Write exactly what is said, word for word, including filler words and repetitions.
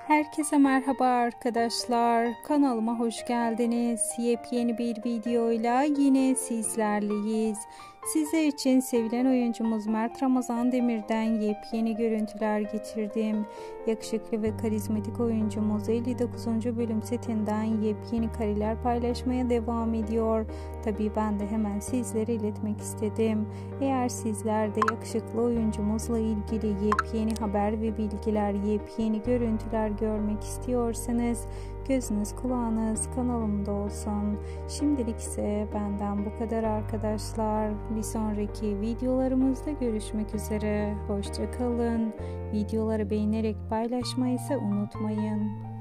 Herkese merhaba arkadaşlar. Kanalıma hoş geldiniz. Yepyeni bir videoyla yine sizlerleyiz. Sizler için sevilen oyuncumuz Mert Ramazan Demir'den yepyeni görüntüler getirdim. Yakışıklı ve karizmatik oyuncumuz elli dokuzuncu bölüm setinden yepyeni kareler paylaşmaya devam ediyor. Tabii ben de hemen sizlere iletmek istedim. Eğer sizler de yakışıklı oyuncumuzla ilgili yepyeni haber ve bilgiler, yepyeni görüntüler görmek istiyorsanız gözünüz kulağınız kanalımda olsun. Şimdilik ise benden bu kadar arkadaşlar. Bir sonraki videolarımızda görüşmek üzere. Hoşça kalın. Videoları beğenerek paylaşmayı ise unutmayın.